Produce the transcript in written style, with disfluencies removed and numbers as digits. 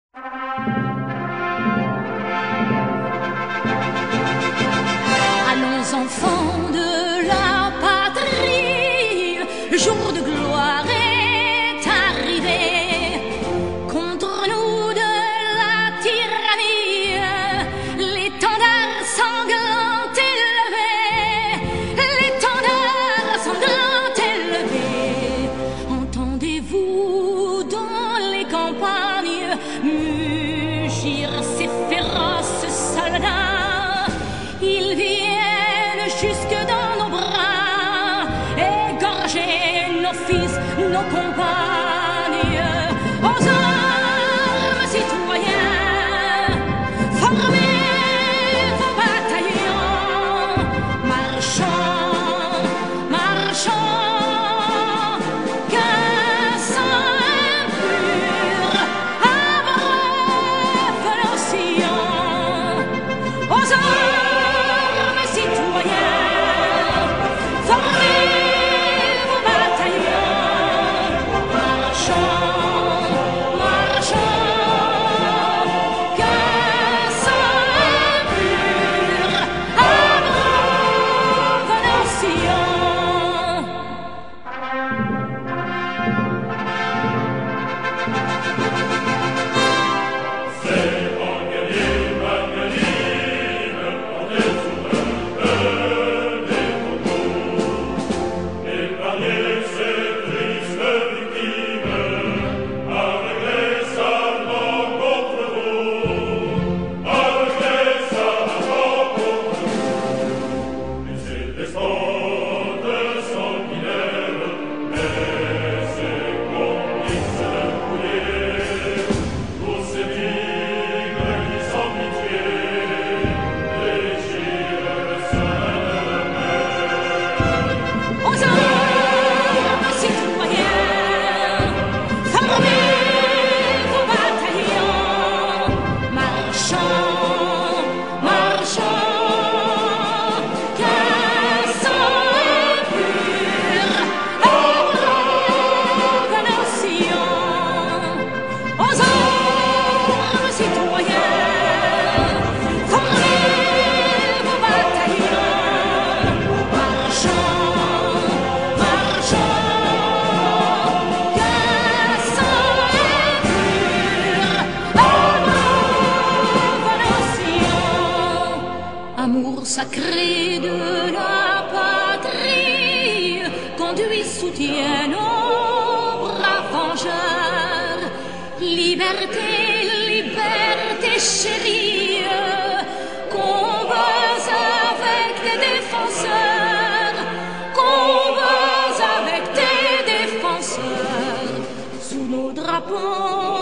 Allons enfants de la patrie, le jour de gloire est arrivé. Contre nous de la tyrannie, l'étendard sanglant élevé, l'étendard sanglant élevé. Entendez-vous dans les campagnes mugir ces féroces soldats? Ils viennent jusque dans nos bras, égorger nos fils, nos compagnes. Aux armes, citoyens, formez vos bataillons. Marchons, marchons, qu'un sang impur abreuve nos sillons. Aux armes, citoyens, formez vos bataillons. Marchons, marchons, qu'un sang impur abreuve nos sillons. Aux armes, citoyens, formez vos bataillons. Marchons, marchons, qu'un sang impur abreuve nos sillons. Aux armes, citoyens, formez vos bataillons. Marchons, marchons, qu'un sang impur abreuve nos sillons. Amour sacré de la patrie, conduit, soutient nos braves vengeurs. Liberté, liberté chérie, combats avec tes défenseurs, combats avec tes défenseurs. Sous nos drapeaux